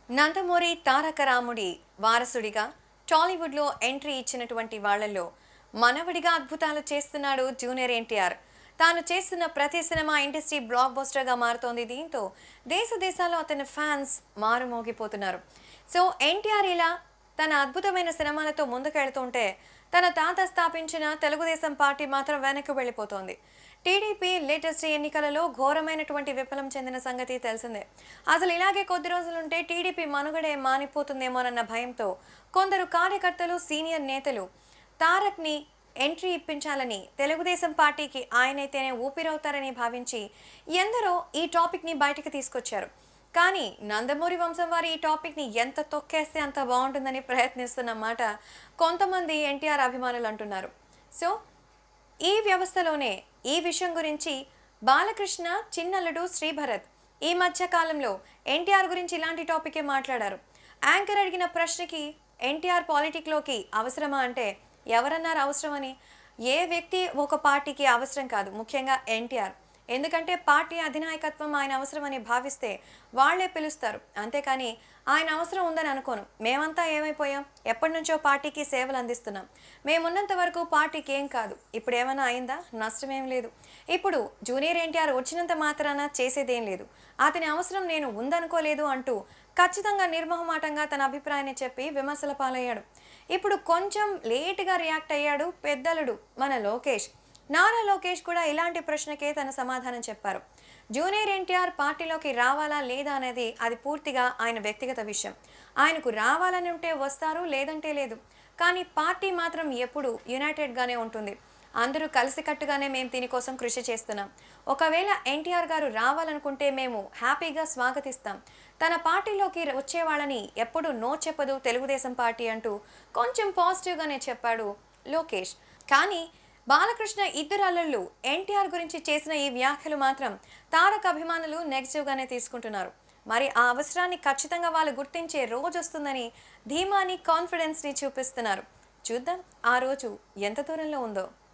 నందమూరి తారక రాముడి వారసుడిగా టాలీవుడ్లో ఎంట్రీ ఇచ్చినటువంటి వాళ్ళల్లో మనవడిగా అద్భుతాలు చేస్తున్నాడు జూనియర్ ఎన్టీఆర్. తాను చేస్తున్న ప్రతి సినిమా ఇండస్ట్రీ బ్లాక్ బస్టర్గా మారుతోంది. దీంతో దేశ దేశాల్లో అతని ఫ్యాన్స్ మారుమోగిపోతున్నారు. సో ఎన్టీఆర్ ఇలా తన అద్భుతమైన సినిమాలతో ముందుకెళ్తుంటే తన తాత స్థాపించిన తెలుగుదేశం పార్టీ మాత్రం వెనక్కి వెళ్ళిపోతోంది. టీడీపీ లేటెస్ట్ ఎన్నికలలో ఘోరమైనటువంటి విఫలం చెందిన సంగతి తెలిసిందే. అసలు ఇలాగే కొద్ది రోజులుంటే టీడీపీ మనుగడే మానిపోతుందేమోనన్న భయంతో కొందరు కార్యకర్తలు, సీనియర్ నేతలు తారక్ని ఎంట్రీ ఇప్పించాలని, తెలుగుదేశం పార్టీకి ఆయనైతేనే ఊపిరవుతారని భావించి ఎందరో ఈ టాపిక్ని బయటికి తీసుకొచ్చారు. కానీ నందమూరి వంశం వారి ఈ టాపిక్ని ఎంత తొక్కేస్తే అంత బాగుంటుందని ప్రయత్నిస్తున్న మాట కొంతమంది ఎన్టీఆర్ అభిమానులు అంటున్నారు. సో ఈ వ్యవస్థలోనే ఈ విషయం గురించి బాలకృష్ణ చిన్నల్లుడు శ్రీభరత్ ఈ మధ్య కాలంలో ఎన్టీఆర్ గురించి ఇలాంటి టాపికే మాట్లాడారు. యాంకర్ అడిగిన ప్రశ్నకి ఎన్టీఆర్ పాలిటిక్లోకి అవసరమా అంటే ఎవరన్నారు అవసరమని? ఏ వ్యక్తి ఒక పార్టీకి అవసరం కాదు, ముఖ్యంగా ఎన్టీఆర్. ఎందుకంటే పార్టీ అధినాయకత్వం ఆయన అవసరమని భావిస్తే వాళ్లే పిలుస్తారు, అంతేకాని ఆయన అవసరం ఉందని అనుకోను. మేమంతా ఏమైపోయాం? ఎప్పటి నుంచో పార్టీకి సేవలు అందిస్తున్నాం. మేమున్నంత వరకు పార్టీకి ఏం కాదు. ఇప్పుడు ఏమైనా అయిందా? నష్టమేం లేదు. ఇప్పుడు జూనియర్ ఎన్టీఆర్ వచ్చినంత మాత్రాన చేసేదేం లేదు. అతని అవసరం నేను ఉందనుకోలేదు అంటూ ఖచ్చితంగా నిర్మోహమాటంగా తన అభిప్రాయాన్ని చెప్పి విమర్శల పాలయ్యాడు. ఇప్పుడు కొంచెం లేటుగా రియాక్ట్ అయ్యాడు పెద్దలుడు మన లోకేష్. నారా లోకేష్ కూడా ఇలాంటి ప్రశ్నకే తన సమాధానం చెప్పారు. జూనియర్ ఎన్టీఆర్ పార్టీలోకి రావాలా లేదా అనేది అది పూర్తిగా ఆయన వ్యక్తిగత విషయం. ఆయనకు రావాలని ఉంటే వస్తారు, లేదంటే లేదు. కానీ పార్టీ మాత్రం ఎప్పుడు యునైటెడ్గానే ఉంటుంది. అందరూ కలిసికట్టుగానే మేము దీనికోసం కృషి చేస్తున్నాం. ఒకవేళ ఎన్టీఆర్ గారు రావాలనుకుంటే మేము హ్యాపీగా స్వాగతిస్తాం. తన పార్టీలోకి వచ్చే వాళ్ళని ఎప్పుడు నో చెప్పదు తెలుగుదేశం పార్టీ అంటూ కొంచెం పాజిటివ్గానే చెప్పాడు లోకేష్. కానీ బాలకృష్ణ ఇద్దరు అల్లుళ్ళు ఎన్టీఆర్ గురించి చేసిన ఈ వ్యాఖ్యలు మాత్రం తారక్ అభిమానులు నెగిటివ్గానే తీసుకుంటున్నారు. మరి ఆ అవసరాన్ని ఖచ్చితంగా వాళ్ళు గుర్తించే రోజు వస్తుందని ధీమాని, కాన్ఫిడెన్స్ని చూపిస్తున్నారు. చూద్దాం ఆ రోజు ఎంత దూరంలో ఉందో.